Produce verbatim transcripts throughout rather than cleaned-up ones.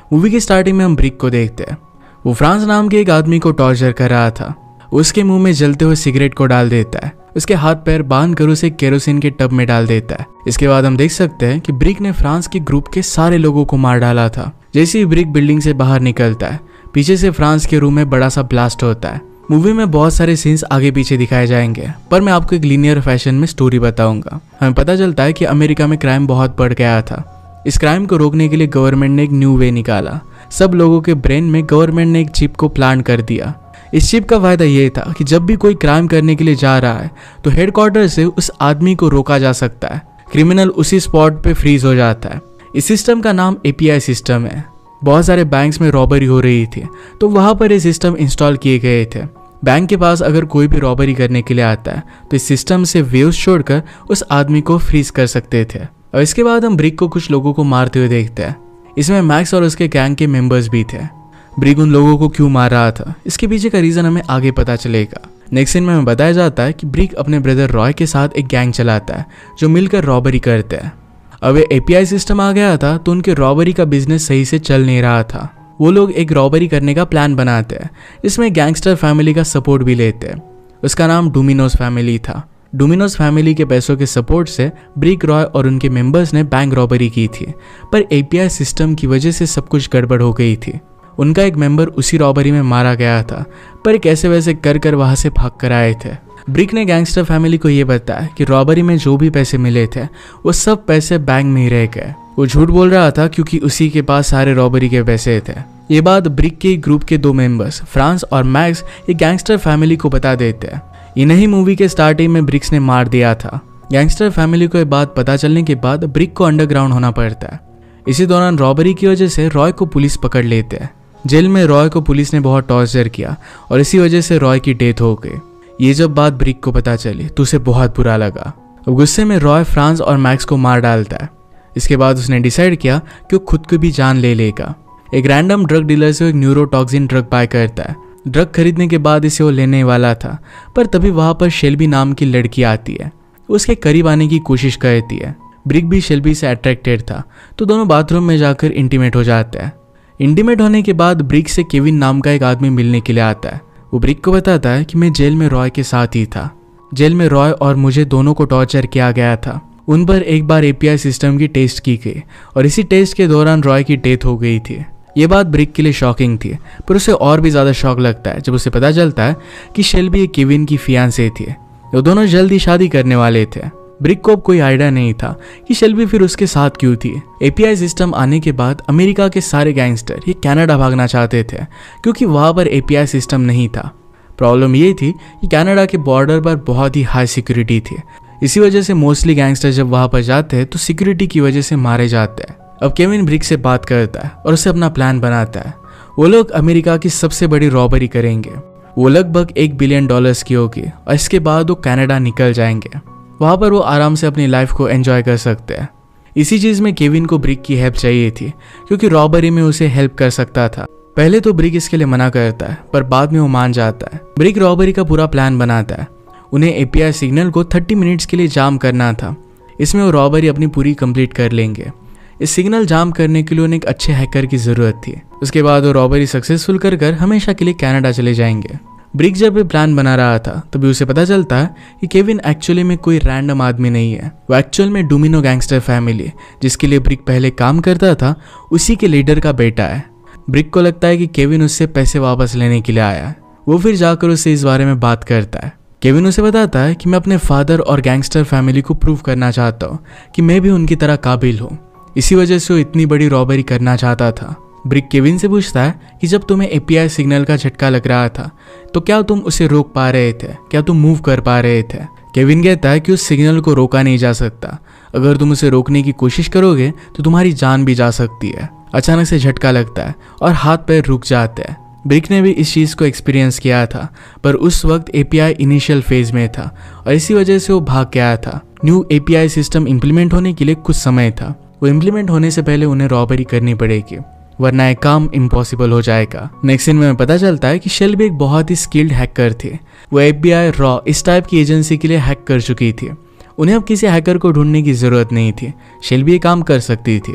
Movie की starting में हम ब्रिक को देखते हैं। वो फ्रांस नाम के एक आदमी को टॉर्चर कर रहा था। उसके मुंह में जलते हुए सिगरेट को डाल देता है, उसके हाथ पैर बांध कर उसे केरोसिन के टब में डाल देता है। इसके बाद हम देख सकते हैं कि ब्रिक ने फ्रांस के ग्रुप के सारे लोगों को मार डाला था। जैसे ही ब्रिक बिल्डिंग से बाहर निकलता है, पीछे से फ्रांस के रूम में बड़ा सा ब्लास्ट होता है। मूवी में बहुत सारे सीन्स आगे पीछे दिखाए जाएंगे, पर मैं आपको एक लीनियर फैशन में स्टोरी बताऊंगा। हमें पता चलता है कि अमेरिका में क्राइम बहुत बढ़ गया था। इस क्राइम को रोकने के लिए गवर्नमेंट ने एक न्यू वे निकाला। सब लोगों के ब्रेन में गवर्नमेंट ने एक चिप को प्लांट कर दिया। इस चिप का फायदा ये था कि जब भी कोई क्राइम करने के लिए जा रहा है तो हेडक्वार्टर से उस आदमी को रोका जा सकता है। क्रिमिनल उसी स्पॉट पे फ्रीज हो जाता है। इस सिस्टम का नाम एपीआई सिस्टम है। बहुत सारे बैंक्स में रॉबरी हो रही थी, तो वहां पर ये सिस्टम इंस्टॉल किए गए थे। बैंक के पास अगर कोई भी रॉबरी करने के लिए आता है तो इस सिस्टम से वेव्स छोड़कर उस आदमी को फ्रीज कर सकते थे। और इसके बाद हम ब्रिक को कुछ लोगों को मारते हुए देखते हैं। इसमें मैक्स और उसके गैंग के मेंबर्स भी थे। ब्रिक उन लोगों को क्यों मार रहा था, इसके पीछे का रीजन हमें आगे पता चलेगा। नेक्स्ट सीन में हमें बताया जाता है कि ब्रिक अपने ब्रदर रॉय के साथ एक गैंग चलाता है जो मिलकर रॉबरी करते हैं। अब एपीआई सिस्टम आ गया था तो उनके रॉबरी का बिजनेस सही से चल नहीं रहा था। वो लोग एक रॉबरी करने का प्लान बनाते हैं, इसमें गैंगस्टर फैमिली का सपोर्ट भी लेते हैं। उसका नाम डोमिनोज फैमिली था। डोमिनोज फैमिली के पैसों के सपोर्ट से ब्रिक, रॉय और उनके मेंबर्स ने बैंक रॉबरी की थी, पर एपीआई सिस्टम की वजह से सब कुछ गड़बड़ हो गई थी। उनका एक मेंबर उसी रॉबरी में मारा गया था, पर कैसे वैसे कर कर वहां से भाग कर आए थे। ब्रिक ने गैंगस्टर फैमिली को यह बताया कि रॉबरी में जो भी पैसे मिले थे वो सब पैसे बैंक में ही रह गए। वो झूठ बोल रहा था क्योंकि उसी के पास सारे रॉबरी के पैसे थे। ये बात ब्रिक के ग्रुप के दो मेंबर्स फ्रांस और मैक्स ये गैंगस्टर फैमिली को बता देते हैं। इन्हीं मूवी के स्टार्टिंग में ब्रिक्स ने मार दिया था। गैंगस्टर फैमिली को ये बात पता चलने के बाद ब्रिक को अंडरग्राउंड होना पड़ता है। इसी दौरान रॉबरी की वजह से रॉय को पुलिस पकड़ लेते हैं। जेल में रॉय को पुलिस ने बहुत टॉर्चर किया और इसी वजह से रॉय की डेथ हो गई। ये जब बात ब्रिक को पता चली तो उसे बहुत बुरा लगा। अब गुस्से में रॉय फ्रांस और मैक्स को मार डालता है। इसके बाद उसने डिसाइड किया कि वो खुद को भी जान ले लेगा। एक रैंडम ड्रग डीलर से एक न्यूरोटॉक्सिन ड्रग बाय करता है। ड्रग खरीदने के बाद इसे वो लेने वाला था, पर तभी वहां पर शेल्बी नाम की लड़की आती है। उसके करीब आने की कोशिश करती है। ब्रिक भी शेल्बी से अट्रैक्टेड था, तो दोनों बाथरूम में जाकर इंटीमेट हो जाते हैं। इंटीमेट होने के बाद ब्रिक से केविन नाम का एक आदमी मिलने के लिए आता है। वो ब्रिक को बताता है कि मैं जेल में रॉय के साथ ही था। जेल में रॉय और मुझे दोनों को टॉर्चर किया गया था। उन पर एक बार एपीआई सिस्टम की टेस्ट की गई और इसी टेस्ट के दौरान रॉय की डेथ हो गई थी। ये बात ब्रिक के लिए शॉकिंग थी, पर उसे और भी ज्यादा शॉक लगता है जब उसे पता चलता है कि शेल्बी एक केविन की फियांसे थी। वो दोनों जल्दी शादी करने वाले थे। ब्रिक को अब कोई आइडिया नहीं था कि शेल्बी फिर उसके साथ क्यों थी। एपीआई सिस्टम आने के बाद अमेरिका के सारे गैंगस्टर ये कनाडा भागना चाहते थे क्योंकि वहां पर एपीआई सिस्टम नहीं था। प्रॉब्लम ये थी कि कनाडा के बॉर्डर पर बहुत ही हाई सिक्योरिटी थी। इसी वजह से मोस्टली गैंगस्टर जब वहां पर जाते हैं तो सिक्योरिटी की वजह से मारे जाते हैं। अब केविन ब्रिक से बात करता है और उसे अपना प्लान बनाता है। वो लोग अमेरिका की सबसे बड़ी रॉबरी करेंगे। वो लगभग एक बिलियन डॉलर्स की होगी और इसके बाद वो कनाडा निकल जाएंगे। वहां पर वो आराम से अपनी लाइफ को एंजॉय कर सकते हैं। इसी चीज में केविन को ब्रिक की हेल्प चाहिए थी क्योंकि रॉबरी में उसे हेल्प कर सकता था। पहले तो ब्रिक इसके लिए मना करता है, पर बाद में वो मान जाता है। ब्रिक रॉबरी का पूरा प्लान बनाता है। उन्हें एपीआई सिग्नल को तीस मिनट्स के लिए जाम करना था। इसमें वो रॉबरी अपनी पूरी कंप्लीट कर लेंगे। इस सिग्नल जाम करने के लिए उन्हें एक अच्छे हैकर की जरूरत थी। उसके बाद वो रॉबरी सक्सेसफुल कर कर हमेशा के लिए कनाडा चले जाएंगे। ब्रिक जब ये प्लान बना रहा था तभी उसे पता चलता है कि केविन एक्चुअली में कोई रैंडम आदमी नहीं है। वो एक्चुअल में डोमिनो गैंगस्टर फैमिली जिसके लिए ब्रिक पहले काम करता था उसी के लीडर का बेटा है। ब्रिक को लगता है कि केविन उससे पैसे वापस लेने के लिए आया है। वो फिर जाकर उससे इस बारे में बात करता है। केविन उसे बताता है कि मैं अपने फादर और गैंगस्टर फैमिली को प्रूव करना चाहता हूँ कि मैं भी उनकी तरह काबिल हूँ। इसी वजह से वो इतनी बड़ी रॉबरी करना चाहता था। ब्रिक केविन से पूछता है कि जब तुम्हें एपीआई सिग्नल का झटका लग रहा था तो क्या तुम उसे रोक पा रहे थे, क्या तुम मूव कर पा रहे थे। केविन कहता है कि उस सिग्नल को रोका नहीं जा सकता। अगर तुम उसे रोकने की कोशिश करोगे तो तुम्हारी जान भी जा सकती है। अचानक से झटका लगता है और हाथ पैर रुक जाते हैं। ब्रिक ने भी इस चीज को एक्सपीरियंस किया था, पर उस वक्त एपीआई इनिशियल फेज में था और इसी वजह से वो भाग गया था। न्यू एपीआई सिस्टम इंप्लीमेंट होने के लिए कुछ समय था। वो इंप्लीमेंट होने से पहले उन्हें रॉबरी करनी पड़ेगी, वरना एक काम इम्पॉसिबल हो जाएगा। नेक्स्ट सीन में पता चलता है कि शेल्बी एक बहुत ही स्किल्ड हैकर थे। वो एफबीआई, रॉ इस टाइप की एजेंसी के लिए हैक कर चुकी थी। उन्हें अब किसी हैकर को ढूंढने की जरूरत नहीं थी। शेल्बी ये काम कर सकती थी।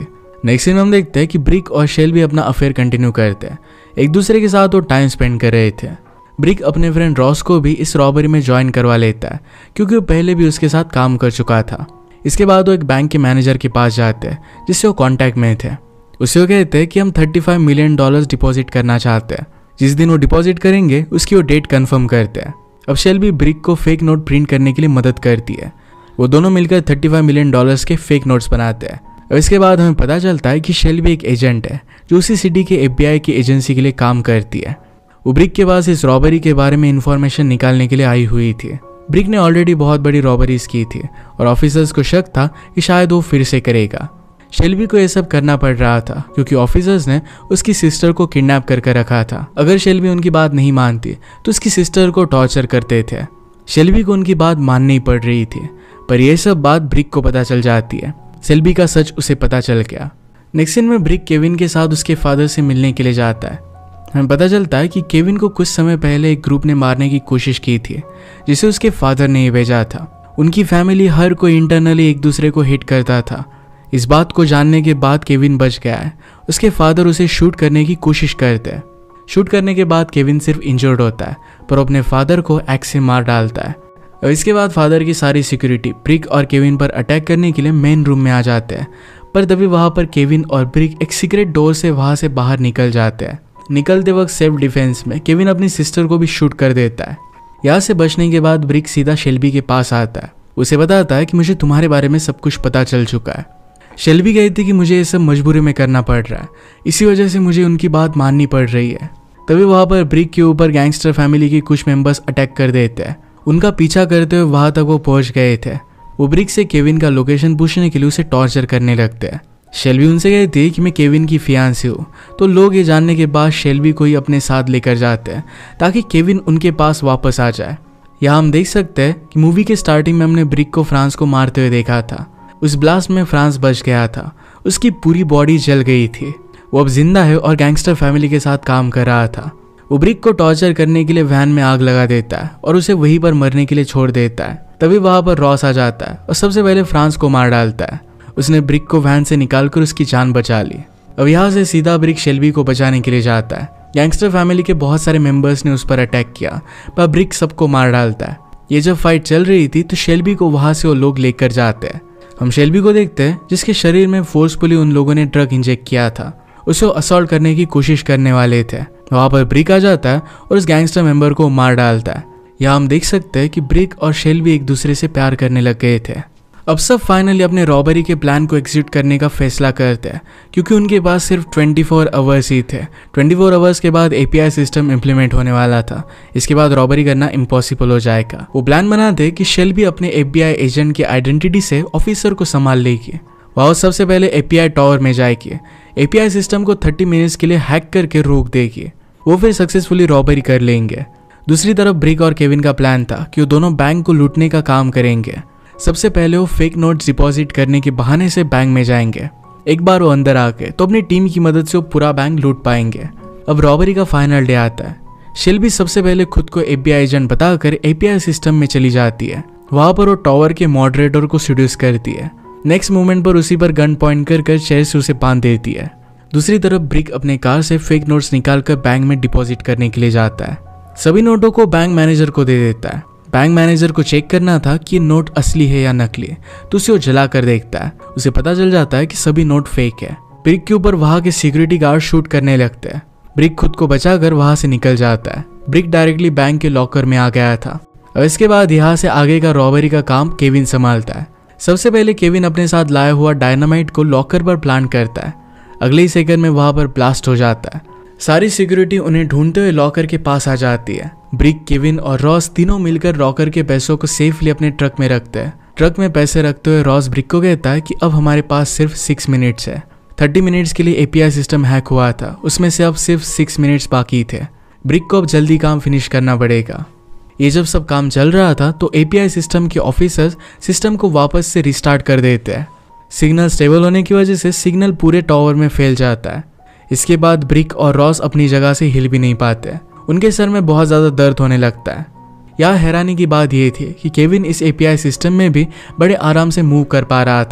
नेक्स्ट सीन हम देखते हैं कि ब्रिक और शेल्बी अपना अफेयर कंटिन्यू करते हैं। एक दूसरे के साथ वो टाइम स्पेंड कर रहे थे। ब्रिक अपने फ्रेंड रॉस को भी इस रॉबरी में ज्वाइन करवा लेता है क्योंकि वो पहले भी उसके साथ काम कर चुका था। इसके बाद वो एक बैंक के मैनेजर के पास जाते हैं जिससे वो कांटेक्ट में थे। उससे वो कहते हैं कि हम पैंतीस मिलियन डॉलर्स डिपॉजिट करना चाहते हैं। जिस दिन वो डिपॉजिट करेंगे उसकी वो डेट कंफर्म करते हैं। अब शेल्बी ब्रिक को फेक नोट प्रिंट करने के लिए मदद करती है। वो दोनों मिलकर पैंतीस मिलियन डॉलर्स के फेक नोट्स बनाते हैं। और इसके बाद हमें पता चलता है कि शेल्बी एक एजेंट है जो उसी सिटी के एफबीआई की एजेंसी के लिए काम करती है। वो ब्रिक के पास इस रॉबरी के बारे में इंफॉर्मेशन निकालने के लिए आई हुई थी। ब्रिक ने ऑलरेडी बहुत बड़ी रॉबरीज की थी और ऑफिसर्स को शक था कि शायद वो फिर से करेगा। शेल्बी को यह सब करना पड़ रहा था क्योंकि ऑफिसर्स ने उसकी सिस्टर को किडनैप करके रखा था। अगर शेल्बी उनकी बात नहीं मानती तो उसकी सिस्टर को टॉर्चर करते थे। शेल्बी को उनकी बात माननी पड़ रही थी, पर यह सब बात ब्रिक को पता चल जाती है। शेल्बी का सच उसे पता चल गया। नेक्स्ट सीन में ब्रिक केविन के साथ उसके फादर से मिलने के लिए जाता है। हमें पता चलता है कि केविन को कुछ समय पहले एक ग्रुप ने मारने की कोशिश की थी जिसे उसके फादर ने ही भेजा था। उनकी फैमिली हर कोई इंटरनली एक दूसरे को हिट करता था। इस बात को जानने के बाद केविन बच गया है। उसके फादर उसे शूट करने की कोशिश करते हैं। शूट करने के बाद केविन सिर्फ इंजर्ड होता है पर अपने फादर को एक्स से मार डालता है। और इसके बाद फादर की सारी सिक्योरिटी ब्रिक और केविन पर अटैक करने के लिए मेन रूम में आ जाते हैं। पर तभी वहां पर केविन और ब्रिक एक सीक्रेट डोर से वहां से बाहर निकल जाते हैं। निकलते वक्त सेल्फ डिफेंस में केविन अपनी सिस्टर को भी शूट कर देता है। यहाँ से बचने के बाद ब्रिक सीधा शेल्बी के पास आता है। उसे बताता है कि मुझे तुम्हारे बारे में सब कुछ पता चल चुका है। शेल्बी कहती कि मुझे ये सब मजबूरी में करना पड़ रहा है, इसी वजह से मुझे उनकी बात माननी पड़ रही है। तभी वहां पर ब्रिक के ऊपर गैंगस्टर फैमिली के कुछ मेंबर्स अटैक कर देते हैं। उनका पीछा करते हुए वहां तक वो पहुंच गए थे। वो ब्रिक से केविन का लोकेशन पूछने के लिए उसे टॉर्चर करने लगते हैं। शेल्बी उनसे कहती है कि मैं केविन की फियांसी हूँ, तो लोग ये जानने के बाद शेल्बी को ही अपने साथ लेकर जाते हैं ताकि केविन उनके पास वापस आ जाए। यहाँ हम देख सकते हैं कि मूवी के स्टार्टिंग में हमने ब्रिक को फ्रांस को मारते हुए देखा था। उस ब्लास्ट में फ्रांस बच गया था। उसकी पूरी बॉडी जल गई थी। वो अब जिंदा है और गैंगस्टर फैमिली के साथ काम कर रहा था। वो ब्रिक को टॉर्चर करने के लिए वैन में आग लगा देता है और उसे वहीं पर मरने के लिए छोड़ देता है। तभी वहां पर रॉस आ जाता है और सबसे पहले फ्रांस को मार डालता है। उसने ब्रिक को वैन से निकालकर उसकी जान बचा ली। अब यहाँ से सीधा ब्रिक शेल्बी को बचाने के लिए जाता है। गैंगस्टर फैमिली के बहुत सारे मेंबर्स ने उस पर अटैक किया पर ब्रिक सबको मार डालता है। ये जब फाइट चल रही थी तो शेल्बी को वहां से वो लोग लेकर जाते हैं। हम शेल्बी को देखते हैं जिसके शरीर में फोर्सफुली उन लोगों ने ड्रग इंजेक्ट किया था। उसे असॉल्ट करने की कोशिश करने वाले थे। वहां पर ब्रिक आ जाता है और उस गैंगस्टर मेंबर को मार डालता है। यहाँ हम देख सकते हैं कि ब्रिक और शेल्बी एक दूसरे से प्यार करने लग गए थे। अब सब फाइनली अपने रॉबरी के प्लान को एग्जीक्यूट करने का फैसला करते हैं क्योंकि उनके पास सिर्फ चौबीस आवर्स ही थे। चौबीस आवर्स के बाद एपीआई सिस्टम इंप्लीमेंट होने वाला था। इसके बाद रॉबरी करना इम्पॉसिबल हो जाएगा। वो प्लान बनाते कि शेल्बी अपने एफबीआई एजेंट की आइडेंटिटी से ऑफिसर को संभाल लेगी। वह सबसे पहले एपीआई टावर में जाएगी। एपीआई सिस्टम को तीस मिनट्स के लिए हैक करके रोक देगी। वो फिर सक्सेसफुली रॉबरी कर लेंगे। दूसरी तरफ ब्रिक और केविन का प्लान था कि वो दोनों बैंक को लूटने का काम करेंगे। सबसे पहले वो फेक नोट्स डिपॉजिट करने के बहाने से बैंक में जाएंगे। एक बार वो अंदर आ गए तो अपनी टीम की मदद से वो पूरा बैंक लूट पाएंगे। अब रॉबरी का फाइनल डे आता है। शेल्बी सबसे पहले खुद को एफबीआई एजेंट बताकर एपीआई सिस्टम में चली जाती है। वहां पर वो टावर के मॉडरेटर को सीड्यूस करती है। नेक्स्ट मोमेंट पर उसी पर गन पॉइंट कर कर चेयर से उसे बांध देती है। दूसरी तरफ ब्रिक अपने कार से फेक नोट्स निकालकर बैंक में डिपॉजिट करने के लिए जाता है। सभी नोटों को बैंक मैनेजर को दे देता है। बैंक मैनेजर को चेक करना था कि ये नोट असली है या नकली, तो उसे वो जला कर देखता है। उसे पता चल जाता है कि सभी नोट फेक है। ब्रिक के ऊपर वहां के सिक्योरिटी गार्ड शूट करने लगते हैं। ब्रिक खुद को बचाकर वहां से निकल जाता है। ब्रिक डायरेक्टली बैंक के लॉकर में आ गया था। और इसके बाद यहाँ से आगे का रॉबरी का काम केविन संभालता है। सबसे पहले केविन अपने साथ लाया हुआ डायनामाइट को लॉकर पर प्लांट करता है। अगले ही सेकंड में वहां पर ब्लास्ट हो जाता है। सारी सिक्योरिटी उन्हें ढूंढते हुए लॉकर के पास आ जाती है। ब्रिक, केविन और रॉस तीनों मिलकर लॉकर के पैसों को सेफली अपने ट्रक में रखते हैं। ट्रक में पैसे रखते हुए रॉस ब्रिक को कहता है कि अब हमारे पास सिर्फ सिक्स मिनट्स है। थर्टी मिनट्स के लिए एपीआई सिस्टम हैक हुआ था, उसमें से अब सिर्फ सिक्स मिनट्स बाकी थे। ब्रिक को अब जल्दी काम फिनिश करना पड़ेगा। ये जब सब काम चल रहा था तो एपीआई सिस्टम के ऑफिसर्स सिस्टम को वापस से रिस्टार्ट कर देते हैं। सिग्नल स्टेबल होने की वजह से सिग्नल पूरे टावर में फैल जाता है। इसके बाद ब्रिक और रॉस अपनी जगह से हिल भी नहीं पाते। उनके सर में बहुत ज़्यादा दर्द होने लगता है। यहाँ हैरानी की बात यह थी कि केविन इस एपीआई सिस्टम में भी बड़े आराम से मूव कर पा रहा था।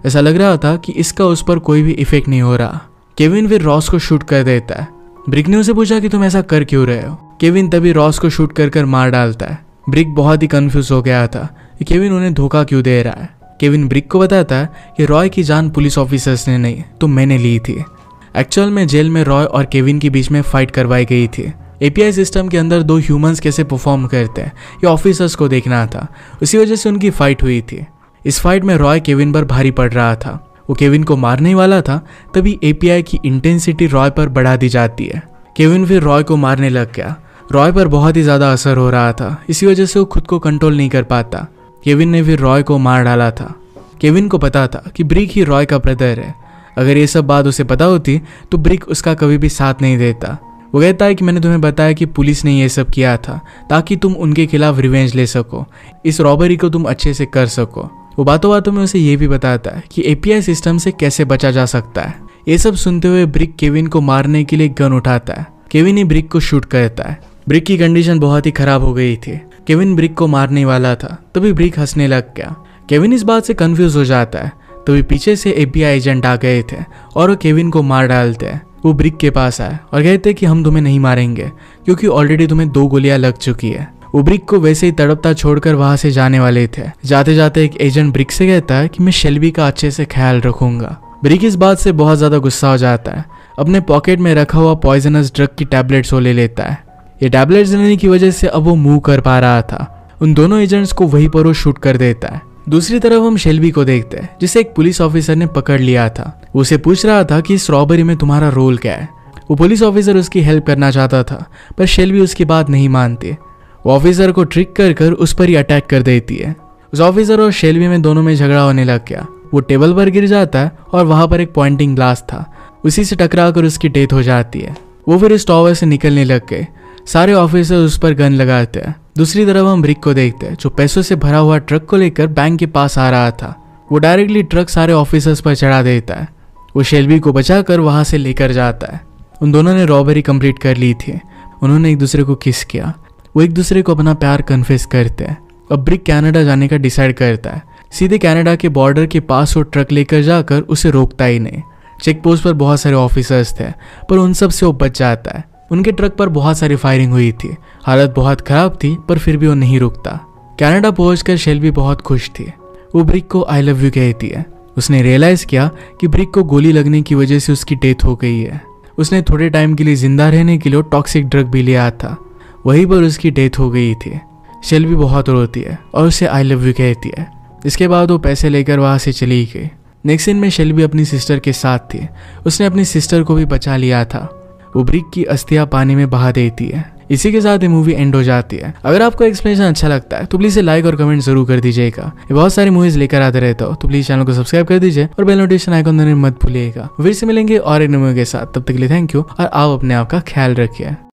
ऐसा लग रहा था कि इसका उस पर कोई भी इफेक्ट नहीं हो रहा। केविन फिर रॉस को शूट कर देता है। ब्रिक ने उसे पूछा कि तुम ऐसा कर क्यों रहे हो। केविन तभी रॉस को शूट कर कर मार डालता है। ब्रिक बहुत ही कंफ्यूज हो गया था कि केविन उन्हें धोखा क्यों दे रहा है। केविन ब्रिक को बताता है कि रॉय की जान पुलिस ऑफिसर्स ने नहीं तो मैंने ली थी। एक्चुअल में जेल में रॉय और केविन के बीच में फाइट करवाई गई थी। एपीआई सिस्टम के अंदर दो ह्यूमंस कैसे परफॉर्म करते हैं ये ऑफिसर्स को देखना था, उसी वजह से उनकी फाइट हुई थी। इस फाइट में रॉय केविन पर भारी पड़ रहा था। वो केविन को मारने वाला था, तभी एपीआई की इंटेंसिटी रॉय पर बढ़ा दी जाती है। केविन फिर रॉय को मारने लग गया। रॉय पर बहुत ही ज्यादा असर हो रहा था, इसी वजह से वो खुद को कंट्रोल नहीं कर पाता। केविन ने फिर रॉय को मार डाला था। केविन को पता था कि ब्रिक ही रॉय का ब्रदर है। अगर ये सब बात उसे पता होती तो ब्रिक उसका कभी भी साथ नहीं देता। वो कहता है कि मैंने तुम्हें बताया कि पुलिस ने ये सब किया था ताकि तुम उनके खिलाफ रिवेंज ले सको, इस रॉबरी को तुम अच्छे से कर सको। वो बातों बातों में उसे ये भी बताता है कि एपीआई सिस्टम से कैसे बचा जा सकता है। ये सब सुनते हुए ब्रिक केविन को मारने के लिए गन उठाता है। केविन ही ब्रिक को शूट करता है। ब्रिक की कंडीशन बहुत ही खराब हो गई थी। केविन ब्रिक को मारने वाला था, तभी ब्रिक हंसने लग गया। केविन इस बात से कंफ्यूज हो जाता है। तभी पीछे से एपीआई एजेंट आ गए थे और वो केविन को मार डालते हैं। वो ब्रिक के पास आए और कहते हैं कि हम तुम्हें नहीं मारेंगे क्योंकि ऑलरेडी तुम्हें दो गोलियां लग चुकी है। वो ब्रिक को वैसे ही तड़पता छोड़कर वहां से जाने वाले थे। जाते जाते एक एजेंट ब्रिक से कहता है कि मैं शेल्बी का अच्छे से ख्याल रखूंगा। ब्रिक इस बात से बहुत ज्यादा गुस्सा हो जाता है। अपने पॉकेट में रखा हुआ पॉइजनस ड्रग की टैबलेट्स वो ले लेता है। ये टैबलेट्स लेने की वजह से अब वो मूव कर पा रहा था। उन दोनों एजेंट्स को वहीं पर वो शूट कर देता है। दूसरी तरफ हम शेल्बी को देखते हैं जिसे एक पुलिस ऑफिसर ने पकड़ लिया था। वो उसे पूछ रहा था कि इस रॉबरी में तुम्हारा रोल क्या है। वो पुलिस ऑफिसर उसकी हेल्प करना चाहता था, पर शेल्बी उसकी बात नहीं मानती। वो ऑफिसर को ट्रिक कर कर उस पर ही अटैक कर देती है। उस ऑफिसर और शेल्बी में दोनों में झगड़ा होने लग गया। वो टेबल पर गिर जाता है और वहां पर एक पॉइंटिंग ग्लास था, उसी से टकरा कर उसकी डेथ हो जाती है। वो फिर इस टॉवर से निकलने लग गए। सारे ऑफिसर उस पर गन लगाते हैं। दूसरी तरफ हम ब्रिक को देखते हैं जो पैसों से भरा हुआ ट्रक को लेकर बैंक के पास आ रहा था। वो डायरेक्टली ट्रक सारे ऑफिसर्स पर चढ़ा देता है। वो शेल्बी को बचाकर वहां से लेकर जाता है। उन दोनों ने रॉबरी कंप्लीट कर ली थी। उन्होंने एक दूसरे को किस किया। वो एक दूसरे को अपना प्यार कन्फेस करते हैं। अब ब्रिक कनाडा जाने का डिसाइड करता है। सीधे कनाडा के बॉर्डर के पास वो ट्रक लेकर जाकर उसे रोकता ही नहीं। चेक पोस्ट पर बहुत सारे ऑफिसर्स थे, पर उन सब से वो बच जाता है। उनके ट्रक पर बहुत सारी फायरिंग हुई थी। हालत बहुत खराब थी, पर फिर भी वो नहीं रुकता। कनाडा पहुंचकर शेल्बी बहुत खुश थी। वो ब्रिक को आई लव यू कहती है। उसने रियलाइज किया कि ब्रिक को गोली लगने की वजह से उसकी डेथ हो गई है। उसने थोड़े टाइम के लिए जिंदा रहने के लिए टॉक्सिक ड्रग भी लिया था, वहीं पर उसकी डेथ हो गई थी। शेल्बी बहुत रोती है और उसे आई लव यू कहती है। इसके बाद वो पैसे लेकर वहां से चली गई। नेक्स्ट सीन में शेल्बी अपनी सिस्टर के साथ थी। उसने अपनी सिस्टर को भी बचा लिया था। वो ब्रिक की अस्थियां पानी में बहा देती है। इसी के साथ ये मूवी एंड हो जाती है। अगर आपको एक्सप्लेनेशन अच्छा लगता है तो प्लीज लाइक और कमेंट जरूर कर दीजिएगा। ये बहुत सारी मूवीज लेकर आते रहता हो तो प्लीज चैनल को सब्सक्राइब कर दीजिए और बेल नोटिफिकेशन आइकॉन दबाना मत भूलिएगा। फिर से मिलेंगे और एक नए मूवी के साथ, तब तक के लिए थैंक यू और आप अपने आप का ख्याल रखिए।